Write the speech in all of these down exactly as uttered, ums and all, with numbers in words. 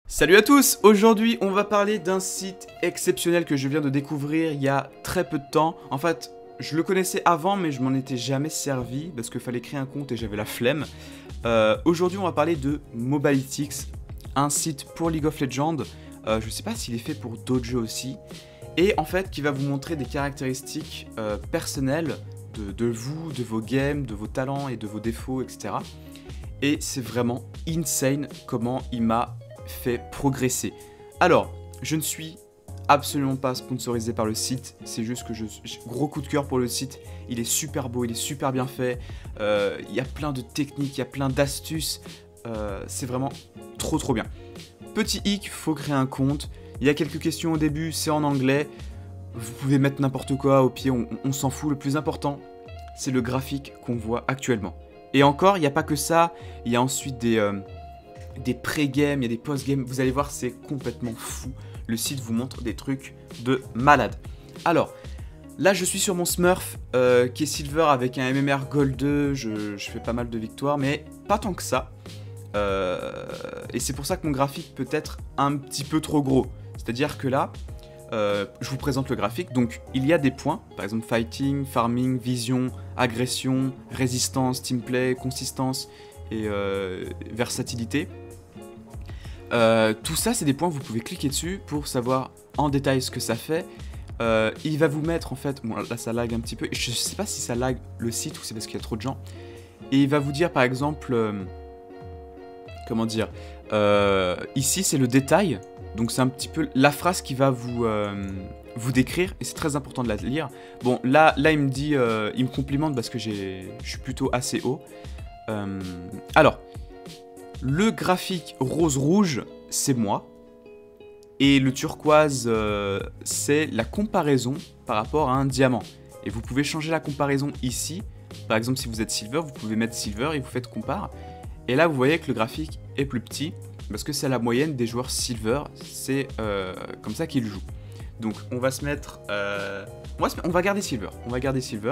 Salut à tous! Aujourd'hui, on va parler d'un site exceptionnel que je viens de découvrir il y a très peu de temps. En fait, je le connaissais avant, mais je m'en étais jamais servi parce qu'il fallait créer un compte et j'avais la flemme. Euh, Aujourd'hui, on va parler de Mobalytics, un site pour League of Legends. Euh, je ne sais pas s'il est fait pour d'autres jeux aussi. Et en fait, qui va vous montrer des caractéristiques euh, personnelles de, de vous, de vos games, de vos talents et de vos défauts, et cetera. Et c'est vraiment insane comment il m'a fait progresser. Alors, je ne suis absolument pas sponsorisé par le site, c'est juste que je gros coup de cœur pour le site, il est super beau, il est super bien fait, euh, il y a plein de techniques, il y a plein d'astuces, euh, c'est vraiment trop trop bien. Petit hic, faut créer un compte, il y a quelques questions au début, c'est en anglais, vous pouvez mettre n'importe quoi, au pied, on, on s'en fout, le plus important, c'est le graphique qu'on voit actuellement. Et encore, il n'y a pas que ça, il y a ensuite des... Euh, des pré-games, il y a des post-games, vous allez voir, c'est complètement fou. Le site vous montre des trucs de malade. Alors, là je suis sur mon Smurf, euh, qui est Silver avec un M M R Gold deux, je, je fais pas mal de victoires, mais pas tant que ça. Euh, et c'est pour ça que mon graphique peut être un petit peu trop gros. C'est-à-dire que là, euh, je vous présente le graphique, donc il y a des points, par exemple fighting, farming, vision, agression, résistance, teamplay, consistance et euh, versatilité. Euh, tout ça, c'est des points que vous pouvez cliquer dessus pour savoir en détail ce que ça fait. Euh, il va vous mettre en fait, bon là ça lag un petit peu, je sais pas si ça lag le site ou c'est parce qu'il y a trop de gens. Et il va vous dire par exemple, euh, comment dire, euh, ici c'est le détail, donc c'est un petit peu la phrase qui va vous, euh, vous décrire et c'est très important de la lire. Bon là, là il me dit, euh, il me complimente parce que je suis plutôt assez haut. Euh, alors, le graphique rose-rouge, c'est moi. Et le turquoise, euh, c'est la comparaison par rapport à un diamant. Et vous pouvez changer la comparaison ici. Par exemple, si vous êtes silver, vous pouvez mettre silver et vous faites compare. Et là, vous voyez que le graphique est plus petit parce que c'est la moyenne des joueurs silver. C'est euh, comme ça qu'ils jouent. Donc, on va se mettre... Euh, on, va se, on va garder silver. On va garder silver.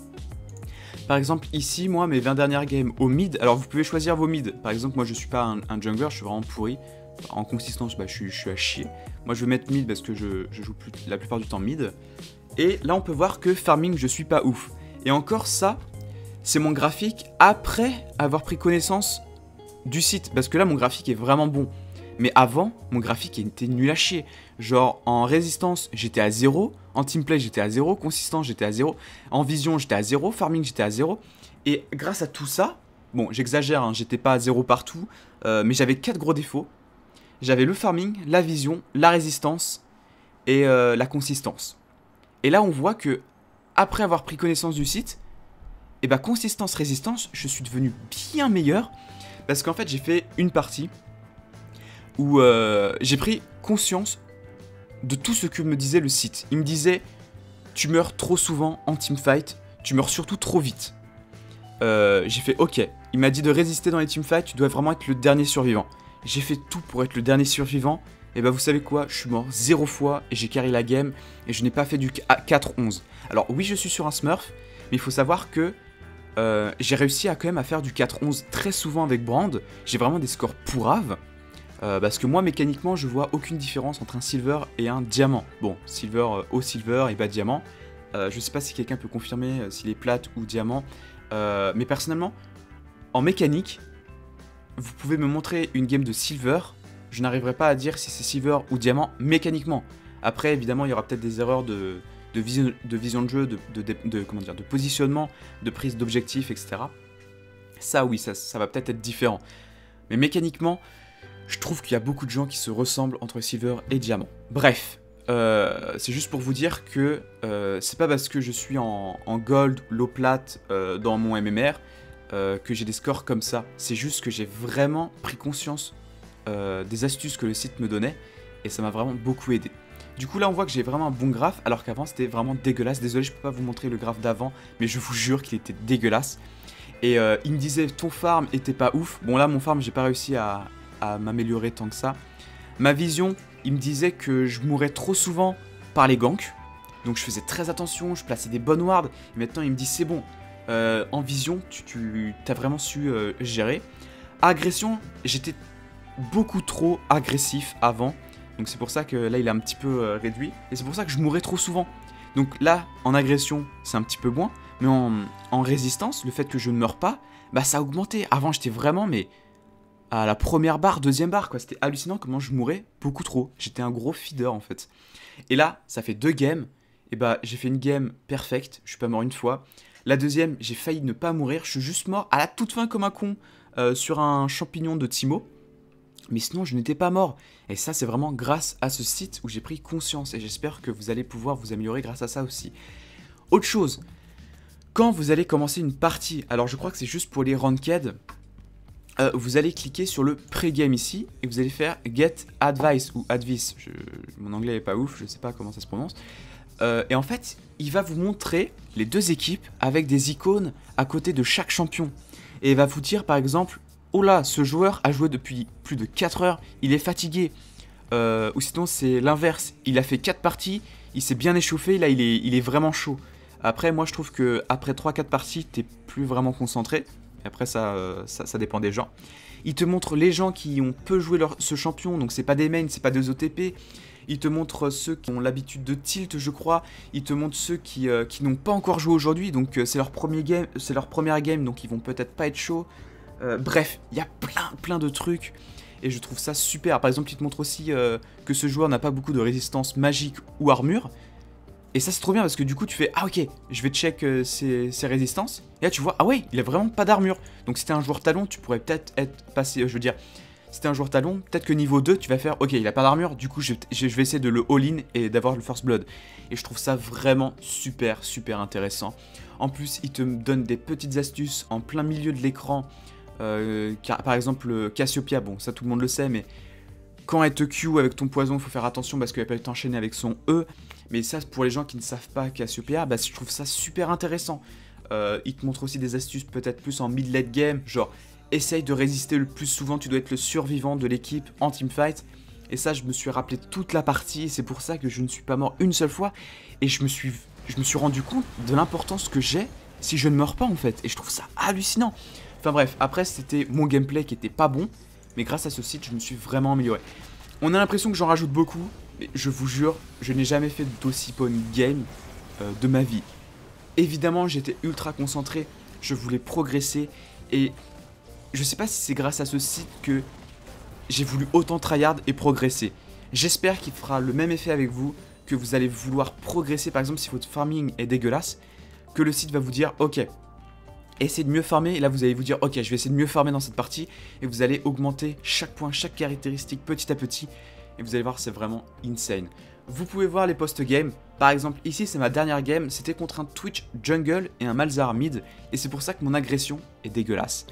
Par exemple ici, moi mes vingt dernières games au mid, alors vous pouvez choisir vos mid. Par exemple moi je suis pas un, un jungler, je suis vraiment pourri. En consistance bah, je, suis, je suis à chier. Moi je vais mettre mid parce que je, je joue plus, la plupart du temps mid. Et là on peut voir que farming je suis pas ouf. Et encore ça, c'est mon graphique après avoir pris connaissance du site. Parce que là mon graphique est vraiment bon. Mais avant, mon graphique était nul à chier. Genre, en résistance, j'étais à zéro. En teamplay, j'étais à zéro. Consistance, j'étais à zéro. En vision, j'étais à zéro. Farming, j'étais à zéro. Et grâce à tout ça, bon, j'exagère, hein, j'étais pas à zéro partout. Euh, mais j'avais quatre gros défauts. J'avais le farming, la vision, la résistance et euh, la consistance. Et là, on voit que, après avoir pris connaissance du site, et bah, consistance, résistance, je suis devenu bien meilleur. Parce qu'en fait, j'ai fait une partie où euh, j'ai pris conscience de tout ce que me disait le site. Il me disait, tu meurs trop souvent en teamfight, tu meurs surtout trop vite. Euh, j'ai fait ok, il m'a dit de résister dans les teamfights, tu dois vraiment être le dernier survivant. J'ai fait tout pour être le dernier survivant, et bah vous savez quoi, je suis mort zéro fois, et j'ai carry la game, et je n'ai pas fait du quatre onze. Alors oui, je suis sur un smurf, mais il faut savoir que euh, j'ai réussi à quand même à faire du quatre onze très souvent avec Brand, j'ai vraiment des scores pourraves. Euh, parce que moi mécaniquement je vois aucune différence entre un silver et un diamant. Bon, silver, euh, haut silver et bas diamant. Euh, je sais pas si quelqu'un peut confirmer euh, s'il est plate ou diamant. Euh, mais personnellement, en mécanique, vous pouvez me montrer une game de silver. Je n'arriverai pas à dire si c'est silver ou diamant mécaniquement. Après évidemment il y aura peut-être des erreurs de, de, vision, de vision de jeu, de, de, de, de, comment dire, de positionnement, de prise d'objectif, et cetera. Ça oui, ça, ça va peut-être être différent. Mais mécaniquement, je trouve qu'il y a beaucoup de gens qui se ressemblent entre Silver et Diamant. Bref, euh, c'est juste pour vous dire que euh, c'est pas parce que je suis en, en Gold, low plate euh, dans mon M M R euh, que j'ai des scores comme ça. C'est juste que j'ai vraiment pris conscience euh, des astuces que le site me donnait et ça m'a vraiment beaucoup aidé. Du coup là on voit que j'ai vraiment un bon graphe alors qu'avant c'était vraiment dégueulasse. Désolé, je peux pas vous montrer le graphe d'avant, mais je vous jure qu'il était dégueulasse. Et euh, il me disait ton farm était pas ouf. Bon là mon farm j'ai pas réussi à... à m'améliorer tant que ça. Ma vision, il me disait que je mourais trop souvent par les ganks. Donc je faisais très attention, je plaçais des bonnes wards. Et maintenant il me dit c'est bon, euh, en vision tu, tu as vraiment su euh, gérer. Agression, j'étais beaucoup trop agressif avant. Donc c'est pour ça que là il est un petit peu euh, réduit. Et c'est pour ça que je mourais trop souvent. Donc là, en agression, c'est un petit peu moins. Mais en, en résistance, le fait que je ne meurs pas, bah ça a augmenté. Avant j'étais vraiment mais à la première barre, deuxième barre quoi. C'était hallucinant comment je mourais beaucoup trop. J'étais un gros feeder en fait. Et là, ça fait deux games. Et bah j'ai fait une game perfecte. Je suis pas mort une fois. La deuxième, j'ai failli ne pas mourir. Je suis juste mort à la toute fin comme un con euh, sur un champignon de Timo. Mais sinon, je n'étais pas mort. Et ça, c'est vraiment grâce à ce site où j'ai pris conscience. Et j'espère que vous allez pouvoir vous améliorer grâce à ça aussi. Autre chose, quand vous allez commencer une partie, alors je crois que c'est juste pour les ranked, euh, vous allez cliquer sur le pré-game ici. Et vous allez faire Get Advice ou Advice. Je, mon anglais n'est pas ouf, je ne sais pas comment ça se prononce. Euh, et en fait, il va vous montrer les deux équipes avec des icônes à côté de chaque champion. Et il va vous dire par exemple... Oh là, ce joueur a joué depuis plus de quatre heures, il est fatigué. Euh, ou sinon c'est l'inverse, il a fait quatre parties, il s'est bien échauffé, là il est, il est vraiment chaud. Après moi je trouve que après trois quatre parties, t'es plus vraiment concentré. Après ça, euh, ça, ça dépend des gens. Il te montre les gens qui ont peu joué leur, ce champion, donc c'est pas des mains, c'est pas des O T P. Il te montre ceux qui ont l'habitude de tilt, je crois. Il te montre ceux qui, euh, qui n'ont pas encore joué aujourd'hui, donc euh, c'est leur premier game, c'est leur première game, donc ils vont peut-être pas être chauds. Euh, bref, il y a plein plein de trucs et je trouve ça super. Par exemple, il te montre aussi euh, que ce joueur n'a pas beaucoup de résistance magique ou armure. Et ça c'est trop bien parce que du coup tu fais ah ok, je vais check euh, ses, ses résistances. Et là tu vois ah ouais, il a vraiment pas d'armure. Donc si t'es un joueur talon, tu pourrais peut-être être passé, euh, je veux dire, si t'es un joueur talon, peut-être que niveau deux tu vas faire ok, il a pas d'armure, du coup je, je vais essayer de le all-in et d'avoir le first blood. Et je trouve ça vraiment super super intéressant. En plus il te donne des petites astuces en plein milieu de l'écran. Euh, car, par exemple Cassiopeia, bon ça tout le monde le sait, mais quand elle te Q avec ton poison, il faut faire attention parce qu'elle peut t'enchaîner avec son E. Mais ça pour les gens qui ne savent pas Cassiopeia, bah, je trouve ça super intéressant. Euh, il te montre aussi des astuces peut-être plus en mid-late game, genre essaye de résister le plus souvent, tu dois être le survivant de l'équipe en teamfight. Et ça je me suis rappelé toute la partie, c'est pour ça que je ne suis pas mort une seule fois. Et je me suis, je me suis rendu compte de l'importance que j'ai si je ne meurs pas en fait. Et je trouve ça hallucinant. Enfin bref, après c'était mon gameplay qui était pas bon, mais grâce à ce site, je me suis vraiment amélioré. On a l'impression que j'en rajoute beaucoup, mais je vous jure, je n'ai jamais fait d'aussi bonne game euh, de ma vie. Évidemment, j'étais ultra concentré, je voulais progresser, et je sais pas si c'est grâce à ce site que j'ai voulu autant tryhard et progresser. J'espère qu'il fera le même effet avec vous, que vous allez vouloir progresser, par exemple si votre farming est dégueulasse, que le site va vous dire ok, essayez de mieux farmer, et là vous allez vous dire ok, je vais essayer de mieux farmer dans cette partie, et vous allez augmenter chaque point, chaque caractéristique petit à petit, et vous allez voir c'est vraiment insane. Vous pouvez voir les post-game, par exemple ici c'est ma dernière game, c'était contre un Twitch jungle et un Malzahar mid, et c'est pour ça que mon agression est dégueulasse.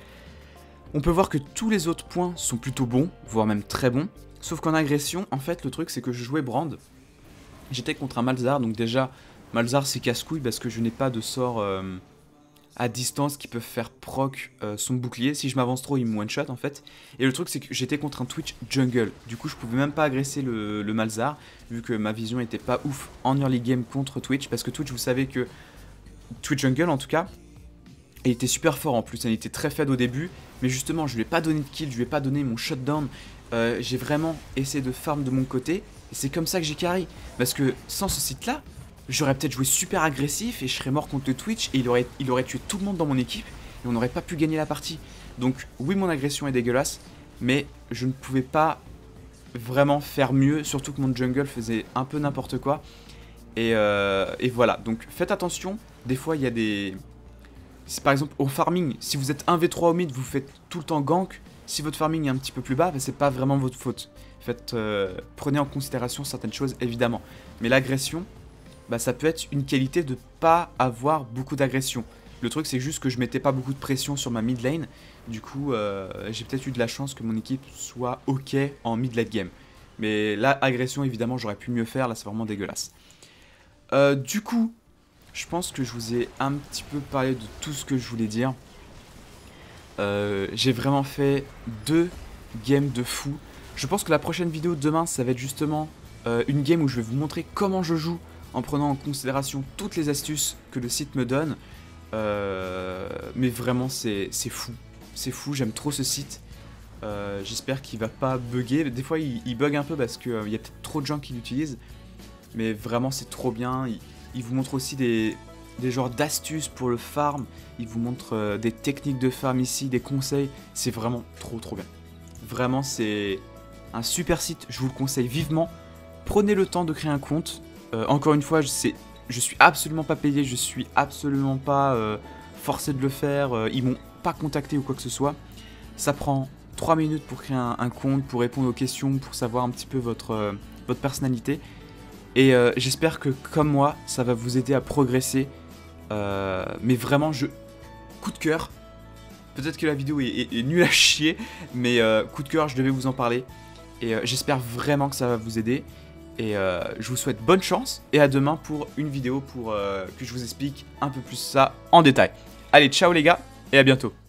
On peut voir que tous les autres points sont plutôt bons, voire même très bons, sauf qu'en agression, en fait le truc c'est que je jouais Brand, j'étais contre un Malzahar, donc déjà Malzahar c'est casse-couille parce que je n'ai pas de sort... Euh, à distance qui peuvent faire proc euh, son bouclier. Si je m'avance trop, il me one shot en fait. Et le truc c'est que j'étais contre un Twitch jungle. Du coup je pouvais même pas agresser le, le Malzahar vu que ma vision était pas ouf en early game contre Twitch. Parce que Twitch, vous savez que Twitch jungle en tout cas, il était super fort en plus. Il était très faible au début. Mais justement je lui ai pas donné de kill, je lui ai pas donné mon shutdown. Euh, j'ai vraiment essayé de farm de mon côté. Et c'est comme ça que j'ai carry. Parce que sans ce site là, j'aurais peut-être joué super agressif et je serais mort contre Twitch et il aurait, il aurait tué tout le monde dans mon équipe et on n'aurait pas pu gagner la partie. Donc oui, mon agression est dégueulasse, mais je ne pouvais pas vraiment faire mieux, surtout que mon jungle faisait un peu n'importe quoi. Et, euh, et voilà, donc faites attention, des fois il y a des... Par exemple au farming, si vous êtes un v trois au mid, vous faites tout le temps gank. Si votre farming est un petit peu plus bas, bah, c'est pas vraiment votre faute. Faites, euh, prenez en considération certaines choses évidemment. Mais l'agression... Bah, ça peut être une qualité de pas avoir beaucoup d'agression. Le truc c'est juste que je mettais pas beaucoup de pression sur ma mid lane. Du coup euh, j'ai peut-être eu de la chance que mon équipe soit ok en mid late game. Mais là agression évidemment j'aurais pu mieux faire, là c'est vraiment dégueulasse. euh, Du coup je pense que je vous ai un petit peu parlé de tout ce que je voulais dire. euh, J'ai vraiment fait deux games de fou. Je pense que la prochaine vidéo de demain ça va être justement euh, une game où je vais vous montrer comment je joue en prenant en considération toutes les astuces que le site me donne. Euh, mais vraiment c'est fou, c'est fou, j'aime trop ce site. Euh, J'espère qu'il va pas bugger. Des fois il, il bug un peu parce qu'il euh, y a peut-être trop de gens qui l'utilisent. Mais vraiment c'est trop bien. Il, il vous montre aussi des, des genres d'astuces pour le farm. Il vous montre euh, des techniques de farm ici, des conseils. C'est vraiment trop trop bien. Vraiment c'est un super site, je vous le conseille vivement. Prenez le temps de créer un compte. Euh, encore une fois, je, je suis absolument pas payé, je suis absolument pas euh, forcé de le faire. Euh, ils m'ont pas contacté ou quoi que ce soit. Ça prend trois minutes pour créer un, un compte, pour répondre aux questions, pour savoir un petit peu votre, euh, votre personnalité. Et euh, j'espère que, comme moi, ça va vous aider à progresser. Euh, mais vraiment, je... coup de cœur. Peut-être que la vidéo est, est, est nulle à chier, mais euh, coup de cœur, je devais vous en parler. Et euh, j'espère vraiment que ça va vous aider. Et euh, je vous souhaite bonne chance. Et à demain pour une vidéo pour euh, que je vous explique un peu plus ça en détail. Allez, ciao les gars, et à bientôt.